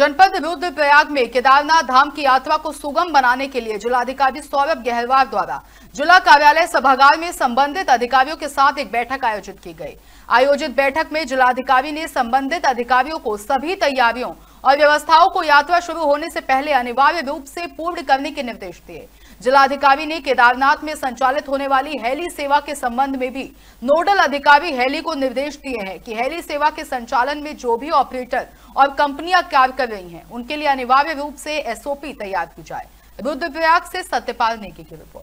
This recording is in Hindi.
जनपद रुद्रप्रयाग में केदारनाथ धाम की यात्रा को सुगम बनाने के लिए जिलाधिकारी सौरभ गहरवार द्वारा जिला कार्यालय सभागार में संबंधित अधिकारियों के साथ एक बैठक आयोजित की गई। आयोजित बैठक में जिलाधिकारी ने संबंधित अधिकारियों को सभी तैयारियों और व्यवस्थाओं को यात्रा शुरू होने से पहले अनिवार्य रूप से पूर्ण करने के निर्देश दिए। जिलाधिकारी ने केदारनाथ में संचालित होने वाली हेली सेवा के संबंध में भी नोडल अधिकारी हेली को निर्देश दिए हैं कि हेली सेवा के संचालन में जो भी ऑपरेटर और कंपनियां कार्य कर रही हैं, उनके लिए अनिवार्य रूप से एसओपी तैयार की जाए। रुद्रप्रयाग से सत्यपाल नेगी की रिपोर्ट।